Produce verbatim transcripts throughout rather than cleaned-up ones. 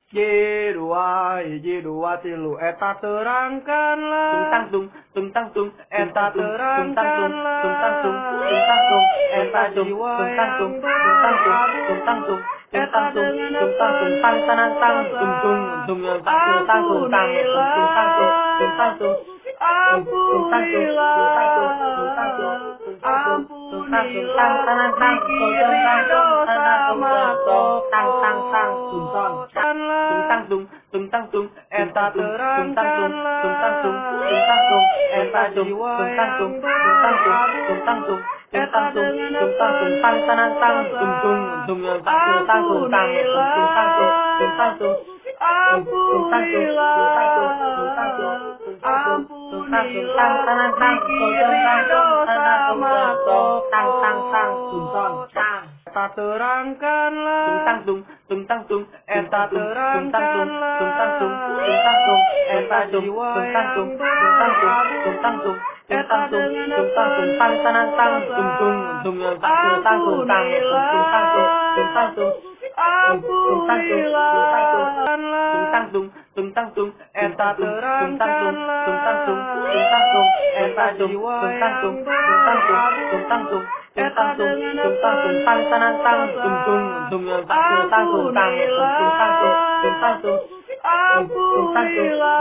J dua J dua tilu eta terangkanlah Tungtang tung tungtang tung eta terangkanlah tungtang tung tungtang tung eta jiwa tungtang tung yang tungtang tung berkabut tungtang tung eta tungtang tung dengan tungtang tung tang tanan tang tung tung tung yang tang tung tang tung tang tungtang tung tungtang tung ampunilah ampunilah dikiri dosa matok tang tang tang tungtang tung tungtang tung eta terangkanlah tungtang tung tungtang tung eta jiwa tungtang yang tung tungtang tung tungtang tung eta dengan tungtang tung tang tanan tang tung tung tung yang tang tung tang tung tang tungtang tung tungtang tung ampunilah ampunilah dikiri dosa matok tang tang tang tang eta terangkanlah tungtang tung tungtang tung eta terangkanlah tungtang tung tungtang tung eta jiwa tungtang tung yang tungtang tung berkabut tungtang tung eta dengan tungtang tung tang tanan tang tung tung tung yang tang tung tang tung tang tungtang tung tungtang tung ampunilah tungtang tung tungtang tung eta terangkanlah tungtang tung tungtang tung eta jiwa tungtang yang tung berkabut tungtang tung eta dengan tungtang tung tang tanan tang tung tung tung yang tang tung tang tung tang tungtang tung tungtang tung ampunilah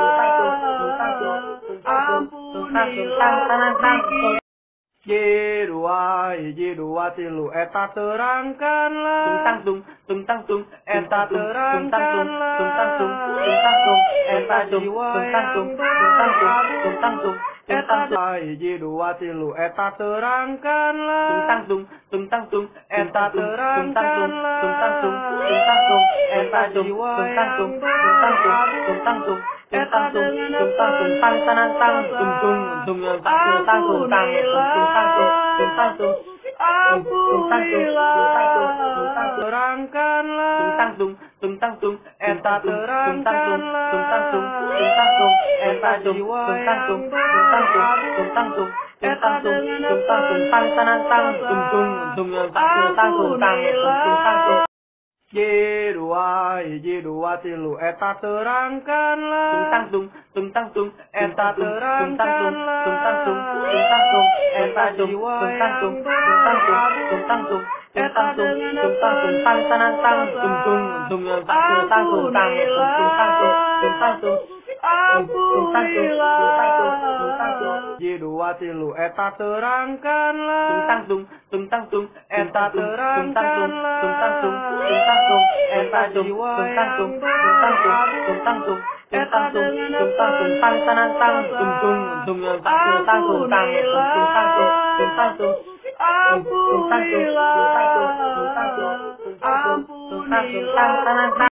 ampunilah J dua J dua tilu eta terangkanlah tungtang tung tungtang tung eta terangkanlah tungtang tung tungtang tung eta jiwa tungtang tung yang berkabut tungtang tung eta J dua tilu eta terangkanlah tungtang tung tungtang tung eta terangkanlah tungtang tung tungtang tung eta jiwa tungtang tung yang berkabut tungtang tung eta dengan tungtang tung tang tanan tang tung tung tung yang tang tung tang tung tang tungtang tung tungtang tung ampunilah terangkanlah tungtang tung tungtang tung eta terangkanlah tungtang tung tungtang tung eta jiwa tungtang tung yang berkabut tungtang tung eta dengan tungtang tung tang tanan tang tung tung tung yang tang tung tang tung tang tungtang tung J dua J dua tilu eta terangkanlah tungtang tung tungtang tung eta terangkanlah tungtang tung tungtang tung eta jiwa tungtang tung yang berkabut tungtang tung eta dengan tungtang tung tang tanan tang tung tung tung yang tang tung tang tung tang tungtang tung tungtang tung ampunilah J dua tilu eta terangkanlah tungtang tung tungtang tung eta terangkanlah tungtang tung tungtang tung eta jiwa tungtang tung yang berkabut tungtang tung eta dengan tungtang tung tang tanan tang tung tung tung yang tang tung tang tung tang tungtang tung tungtang tung ampunilah ampunilah